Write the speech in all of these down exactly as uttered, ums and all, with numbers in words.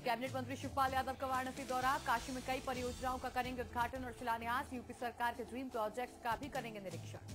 Cabinet मंत्री शिवपाल यादव का वाराणसी दौरा। काशी में कई परियोजनाओं का करेंगे उद्घाटन और शिलान्यास। यूपी सरकार के ड्रीम प्रोजेक्ट का भी करेंगे निरीक्षण।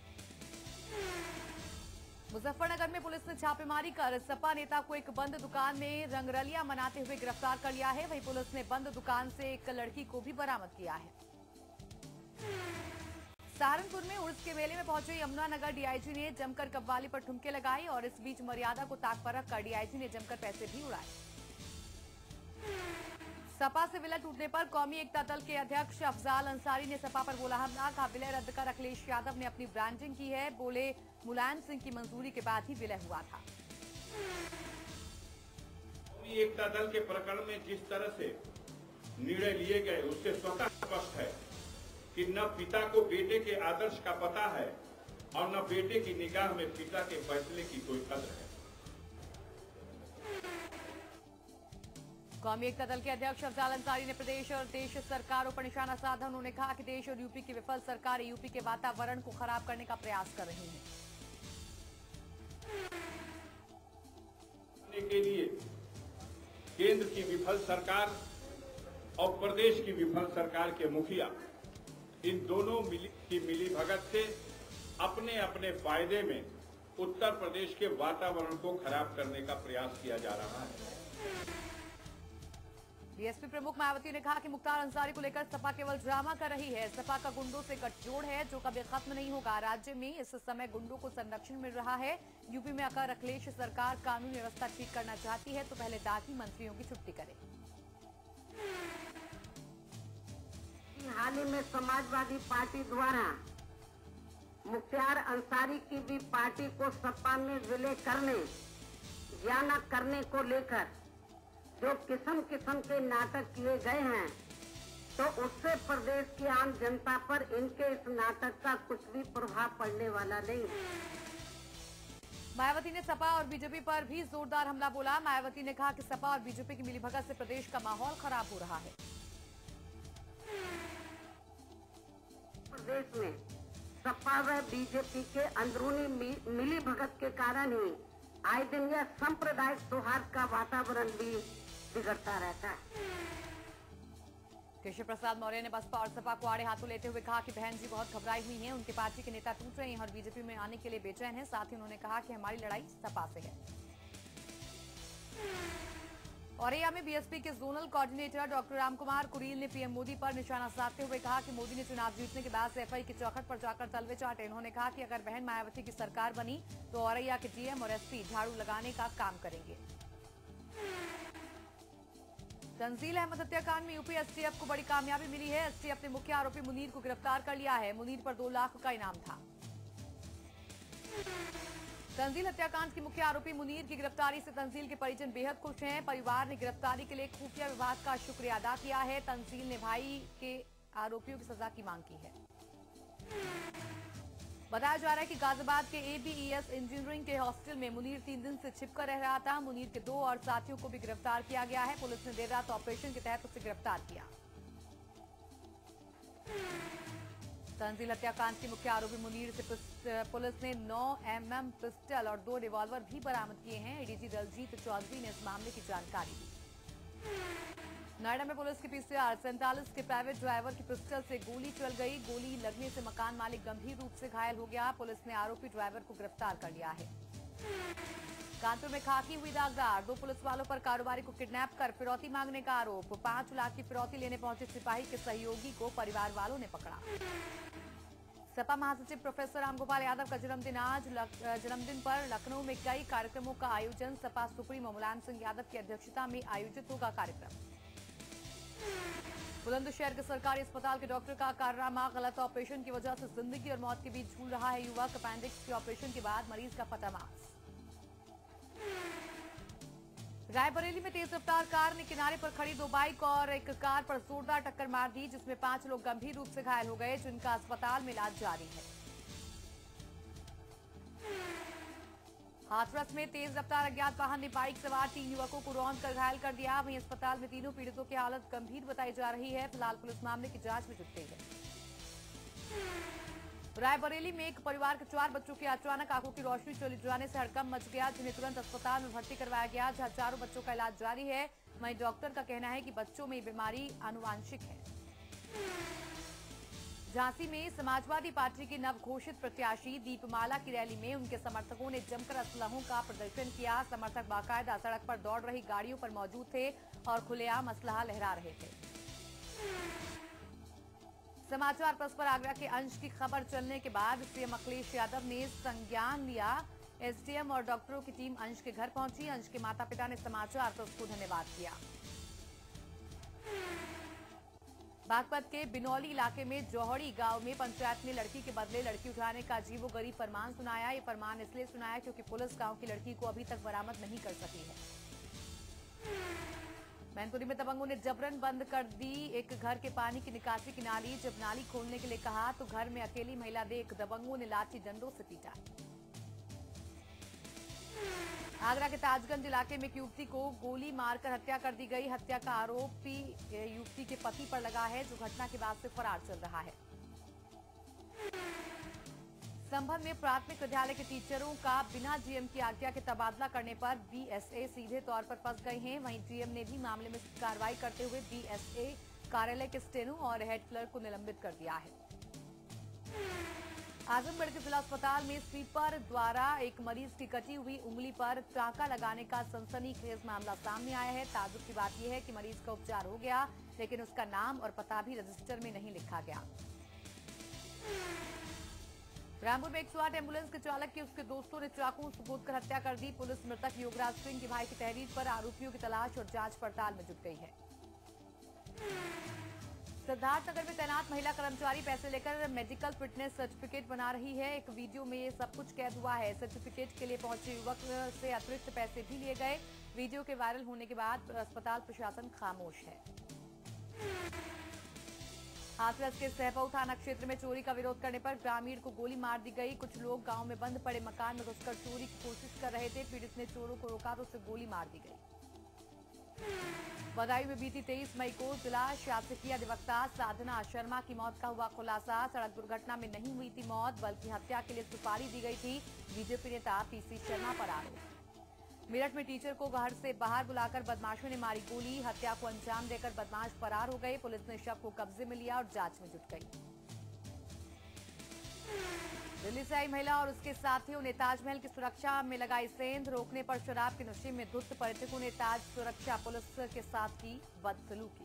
मुजफ्फरनगर में पुलिस ने छापेमारी कर सपा नेता को एक बंद दुकान में रंगरलिया मनाते हुए गिरफ्तार कर लिया है। वहीं पुलिस ने बंद दुकान से एक लड़की को भी बरामद किया है। सहारनपुर में उर्स के मेले में पहुंचे यमुनानगर डीआईजी ने जमकर कव्वाली पर ठुमके लगाई और इस बीच मर्यादा को ताक पर रखकर डीआईजी ने जमकर पैसे भी उड़ाए। सपा से विलय टूटने पर कौमी एकता दल के अध्यक्ष अफजाल अंसारी ने सपा पर बोला हमला। कहा विलय रद्द कर अखिलेश यादव ने अपनी ब्रांडिंग की है। बोले मुलायम सिंह की मंजूरी के बाद ही विलय हुआ था। कौमी एकता दल के प्रकरण में जिस तरह से निर्णय लिए गए उससे स्वतः स्पष्ट है कि न पिता को बेटे के आदर्श का पता है और न बेटे की निगाह में पिता के फैसले की कोई कदर है। कौमी एकता दल के अध्यक्ष अफजाल अंसारी ने प्रदेश और देश सरकारों पर निशाना साधा। उन्होंने कहा कि देश और यूपी की विफल सरकार यूपी के वातावरण को खराब करने का प्रयास कर रही है। के लिए केंद्र की विफल सरकार और प्रदेश की विफल सरकार के मुखिया इन दोनों मिली की मिली भगत से अपने अपने फायदे में उत्तर प्रदेश के वातावरण को खराब करने का प्रयास किया जा रहा है। बीएसपी प्रमुख मायावती ने कहा कि मुख्तार अंसारी को लेकर सपा केवल ड्रामा कर रही है। सपा का गुंडों से गठजोड़ है जो कभी खत्म नहीं होगा। राज्य में इस समय गुंडों को संरक्षण मिल रहा है। यूपी में अगर अखिलेश सरकार कानून व्यवस्था ठीक करना चाहती है तो पहले दागी मंत्रियों की छुट्टी करे। हाल ही में समाजवादी पार्टी द्वारा मुख्तार अंसारी की भी पार्टी को सपा में विलय करने या न करने को लेकर जो किस्म किस्म के नाटक किए गए हैं तो उससे प्रदेश की आम जनता पर इनके इस नाटक का कुछ भी प्रभाव पड़ने वाला नहीं। मायावती ने सपा और बीजेपी पर भी जोरदार हमला बोला। मायावती ने कहा कि सपा और बीजेपी की मिलीभगत से प्रदेश का माहौल खराब हो रहा है। प्रदेश में सपा व बीजेपी के अंदरूनी मिलीभगत के कारण ही आए दिन यह सांप्रदायिक सौहार्द का वातावरण भी बिगड़ता रहता है। केशव प्रसाद मौर्य ने बसपा और सपा को आड़े हाथों लेते हुए कहा कि बहन जी बहुत घबराई हुई हैं। उनके पार्टी के नेता टूट रहे हैं और बीजेपी में आने के लिए बेचैन हैं। साथ ही उन्होंने कहा कि हमारी लड़ाई सपा से है। औरैया में बीएसपी के zonal coordinator doctor Ramkumar Kureel ने पीएम मोदी पर निशाना साधते हुए कहा कि मोदी ने चुनाव जीतने के बाद से एफआई की चौखट पर जाकर तलवे चाटे। उन्होंने कहा कि अगर बहन मायावती की सरकार बनी तो औरैया के डीएम और एसपी झाड़ू लगाने का काम करेंगे। तंजील अहमद हत्याकांड में यूपी एसटीएफ को बड़ी कामयाबी मिली है। एसटीएफ ने मुख्य आरोपी मुनीर को गिरफ्तार कर लिया है। मुनीर पर दो लाख का इनाम था। तंजील हत्याकांड की मुख्य आरोपी मुनीर की गिरफ्तारी से तंजील के परिजन बेहद खुश हैं। परिवार ने गिरफ्तारी के लिए खुफिया विभाग का शुक्रिया अदा किया है। तंजील ने भाई के आरोपियों की सजा की मांग की है। बताया जा रहा है कि गाजियाबाद के एबीईएस इंजीनियरिंग के हॉस्टल में मुनीर तीन दिन से छिपकर रह रहा था। मुनीर के दो और साथियों को भी गिरफ्तार किया गया है। पुलिस ने देर रात ऑपरेशन के तहत उसे गिरफ्तार किया। तंजील हत्याकांड के मुख्य आरोपी मुनीर से पुलिस ने नौ एमएम पिस्टल और दो रिवॉल्वर भी बरामद किए हैं। एडीजी दलजीत चौधरी ने इस मामले की जानकारी दी। नोएडा में पुलिस की पीसीआर सैंतालीस के प्राइवेट ड्राइवर की पिस्टल से गोली चल गई। गोली लगने से मकान मालिक गंभीर रूप से घायल हो गया। पुलिस ने आरोपी ड्राइवर को गिरफ्तार कर लिया है। कानपुर में खाकी हुई दागदार। दो पुलिस वालों पर कारोबारी को किडनैप कर फिरौती मांगने का आरोप। पांच लाख की फिरौती लेने पहुंचे सिपाही के सहयोगी को परिवार वालों ने पकड़ा। सपा महासचिव प्रोफेसर रामगोपाल यादव का जन्मदिन आज। जन्मदिन पर लखनऊ में कई कार्यक्रमों का आयोजन। सपा सुप्रीमो मुलायम सिंह यादव की अध्यक्षता में आयोजित होगा कार्यक्रम। बुलंदशहर के सरकारी अस्पताल के डॉक्टर का कारनामा। गलत ऑपरेशन की वजह से जिंदगी और मौत के बीच झूल रहा है युवक। अपेंडिक्स के ऑपरेशन के बाद मरीज का फटामास। रायबरेली में तेज रफ्तार कार ने किनारे पर खड़ी दो बाइक और एक कार पर जोरदार टक्कर मार दी जिसमें पांच लोग गंभीर रूप से घायल हो गए जिनका अस्पताल में इलाज जारी है। हाथरस में तेज रफ्तार अज्ञात वाहन ने बाइक सवार तीन युवकों को रौंद कर घायल कर दिया। वहीं अस्पताल में तीनों पीड़ितों की हालत गंभीर बताई जा रही है। फिलहाल पुलिस मामले की जांच में जुट गई है। रायबरेली में एक परिवार के चार बच्चों की अचानक आंखों की रोशनी चली जाने से हड़कंप मच गया, जिन्हें तुरंत अस्पताल में भर्ती करवाया गया, जहां चारों बच्चों का इलाज जारी है। वहीं डॉक्टर का कहना है कि बच्चों में बीमारी आनुवांशिक है। झांसी में समाजवादी पार्टी की नवघोषित प्रत्याशी दीपमाला की रैली में उनके समर्थकों ने जमकर असलहों का प्रदर्शन किया। समर्थक बाकायदा सड़क पर दौड़ रही गाड़ियों पर मौजूद थे और खुलेआम असलहा लहरा रहे थे। समाचार प्लस पर आगरा के अंश की खबर चलने के बाद सीएम अखिलेश यादव ने संज्ञान लिया। एसडीएम और डॉक्टरों की टीम अंश के घर पहुंची। अंश के माता पिता ने समाचार प्लस को धन्यवाद किया। बागपत के बिनौली इलाके में जौहड़ी गांव में पंचायत ने लड़की के बदले लड़की उठाने का अजीबोगरीब फरमान सुनाया। ये फरमान इसलिए सुनाया क्योंकि पुलिस गांव की लड़की को अभी तक बरामद नहीं कर सकी है। मैनपुरी में दबंगों ने जबरन बंद कर दी एक घर के पानी की निकासी की नाली। जब नाली खोलने के लिए कहा तो घर में अकेली महिला देख दबंगों ने लाठी डंडों से पीटा। आगरा के ताजगंज इलाके में एक युवती को गोली मारकर हत्या कर दी गई। हत्या का आरोपी युवती के पति पर लगा है, जो घटना के बाद से फरार चल रहा है। संभल में प्राथमिक विद्यालय के टीचरों का बिना जीएम की आज्ञा के तबादला करने पर बीएसए सीधे तौर पर फंस गए हैं। वहीं जीएम ने भी मामले में कार्रवाई करते हुए बीएसए कार्यालय के स्टेनो और हेड क्लर्क को निलंबित कर दिया है। आजमगढ़ के जिला अस्पताल में स्वीपर द्वारा एक मरीज की कटी हुई उंगली पर टांका लगाने का सनसनीखेज मामला सामने आया है। ताज्जुब की बात यह है कि मरीज का उपचार हो गया, लेकिन उसका नाम और पता भी रजिस्टर में नहीं लिखा गया। रामपुर में एक सौ आठ एम्बुलेंस के चालक की उसके दोस्तों ने चाकू से गोद कर हत्या कर दी। पुलिस मृतक योगराज सिंह के भाई की तहरीर पर आरोपियों की तलाश और जांच पड़ताल में जुट गई है। सिद्धार्थनगर में तैनात महिला कर्मचारी पैसे लेकर मेडिकल फिटनेस सर्टिफिकेट बना रही है। एक वीडियो में ये सब कुछ कैद हुआ है। सर्टिफिकेट के लिए पहुंचे युवक से अतिरिक्त पैसे भी लिए गए। वीडियो के वायरल होने के बाद अस्पताल प्रशासन खामोश है। हाथरस के सहपऊ थाना क्षेत्र में चोरी का विरोध करने पर ग्रामीण को गोली मार दी गई। कुछ लोग गांव में बंद पड़े मकान में घुसकर चोरी की कोशिश कर रहे थे। पीड़ित ने चोरों को रोका तो उसे गोली मार दी गई। बदायूं में बीती तेईस मई को जिला शासकीय अधिवक्ता साधना शर्मा की मौत का हुआ खुलासा। सड़क दुर्घटना में नहीं हुई थी मौत, बल्कि हत्या के लिए सुपारी दी गई थी। बीजेपी नेता पीसी शर्मा पर आरोप। मेरठ में टीचर को घर से बाहर बुलाकर बदमाशों ने मारी गोली। हत्या को अंजाम देकर बदमाश फरार हो गए। पुलिस ने शव को कब्जे में लिया और जांच में जुट गई। दिल्ली से आई महिला और उसके साथियों ने ताजमहल की सुरक्षा में लगाई सेंध। रोकने पर शराब के नशे में धुत पर्यटकों ने ताज सुरक्षा पुलिस के साथ की बदसलूकी।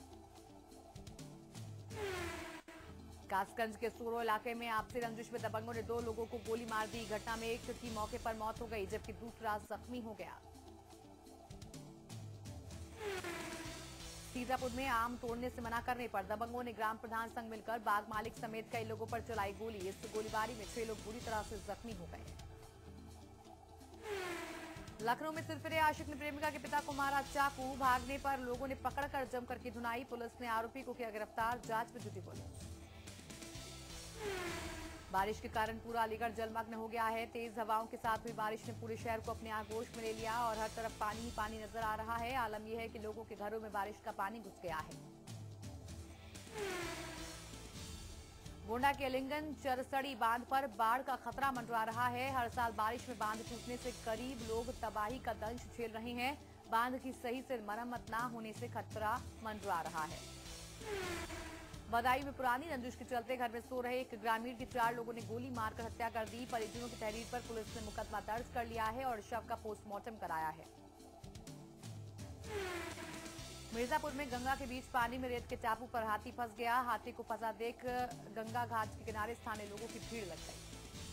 कासगंज के सोरो इलाके में आपसी रंजिश में दबंगों ने दो लोगों को गोली मार दी। घटना में एक की मौके पर मौत हो गई, जबकि दूसरा जख्मी हो गया। सीतापुर में आम तोड़ने से मना करने पर दबंगों ने ग्राम प्रधान संग मिलकर बाग मालिक समेत कई लोगों पर चलाई गोली। इस गोलीबारी में छह लोग बुरी तरह से जख्मी हो गए। लखनऊ में सिरफिरे आशिक ने प्रेमिका के पिता को मारा चाकू। भागने पर लोगों ने पकड़कर जमकर की धुनाई। पुलिस ने आरोपी को किया गिरफ्तार। जांच में जुटी पुलिस। बारिश के कारण पूरा अलीगढ़ जलमग्न हो गया है। तेज हवाओं के साथ हुई बारिश ने पूरे शहर को अपने आगोश में ले लिया और हर तरफ पानी ही पानी नजर आ रहा है। आलम यह है कि लोगों के घरों में बारिश का पानी घुस गया है। गोंडा के अलिंगन चरसड़ी बांध पर बाढ़ का खतरा मंडरा रहा है। हर साल बारिश में बांध टूटने से गरीब लोग तबाही का दंश झेल रहे हैं। बांध की सही से मरम्मत न होने से खतरा मंडरा रहा है। बदायूं में पुरानी रंजिश के चलते घर में सो रहे एक ग्रामीण की चार लोगों ने गोली मारकर हत्या कर दी। परिजनों की तहरीर पर पुलिस ने मुकदमा दर्ज कर लिया है और शव का पोस्टमार्टम कराया है। मिर्जापुर में गंगा के बीच पानी में रेत के टापू पर हाथी फंस गया। हाथी को फंसा देख गंगा घाट के किनारे स्थानीय लोगों की भीड़ लग गई।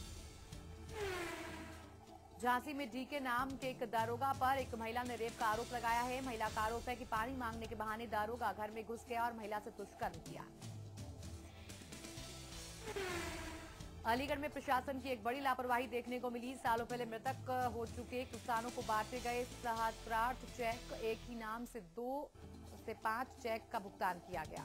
झांसी में डी के नाम के एक दारोगा पर एक महिला ने रेप का आरोप लगाया है। महिला का आरोप है कि पानी मांगने के बहाने दारोगा घर में घुस गया और महिला से दुष्कर्म किया। अलीगढ़ में प्रशासन की एक बड़ी लापरवाही देखने को मिली। सालों पहले मृतक हो चुके किसानों को बांटे गए सहस्त्रार्थ चेक, एक ही नाम से दो से पांच चेक का भुगतान किया गया।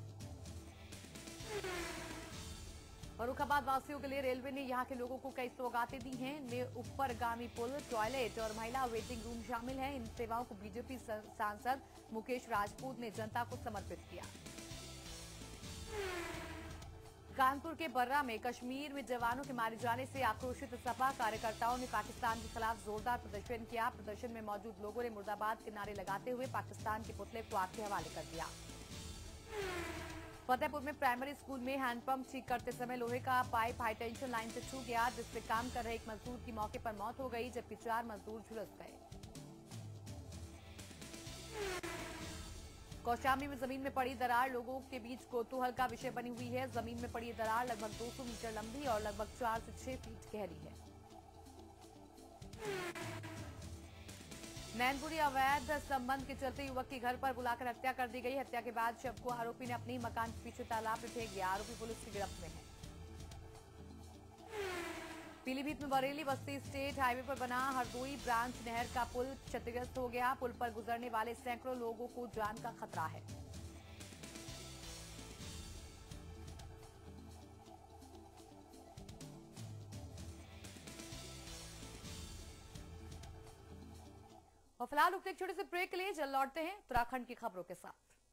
फर्रुखाबाद वासियों के लिए रेलवे ने यहां के लोगों को कई सौगातें दी हैं। इनमें ऊपरगामी पुल, टॉयलेट और महिला वेटिंग रूम शामिल हैं। इन सेवाओं को बीजेपी सांसद मुकेश राजपूत ने जनता को समर्पित किया। कानपुर के बर्रा में कश्मीर में जवानों के मारे जाने से आक्रोशित सपा कार्यकर्ताओं ने पाकिस्तान के खिलाफ जोरदार प्रदर्शन किया। प्रदर्शन में मौजूद लोगों ने मुर्दाबाद के नारे लगाते हुए पाकिस्तान के पुतले को आग के हवाले कर दिया। फतेहपुर में प्राइमरी स्कूल में हैंडपंप ठीक करते समय लोहे का पाइप हाईटेंशन लाइन से छू गया, जिससे काम कर रहे एक मजदूर की मौके पर मौत हो गई, जबकि चार मजदूर झुलस गए। कौशाम्बी में जमीन में पड़ी दरार लोगों के बीच कौतूहल का विषय बनी हुई है। जमीन में पड़ी दरार लगभग दो सौ मीटर लंबी और लगभग चार से छह फीट गहरी है। नैनपुरी अवैध संबंध के चलते युवक के घर पर बुलाकर हत्या कर दी गई। हत्या के बाद शव को आरोपी ने अपने ही मकान के पीछे तालाब में फेंक दिया। आरोपी पुलिस की गिरफ्त में है। पीलीभीत में बरेली बस्ती स्टेट हाईवे पर बना हरदोई ब्रांच नहर का पुल क्षतिग्रस्त हो गया। पुल पर गुजरने वाले सैकड़ों लोगों को जान का खतरा है। और फिलहाल रुकते एक छोटे से ब्रेक के लिए जल्द लौटते हैं उत्तराखंड की खबरों के साथ।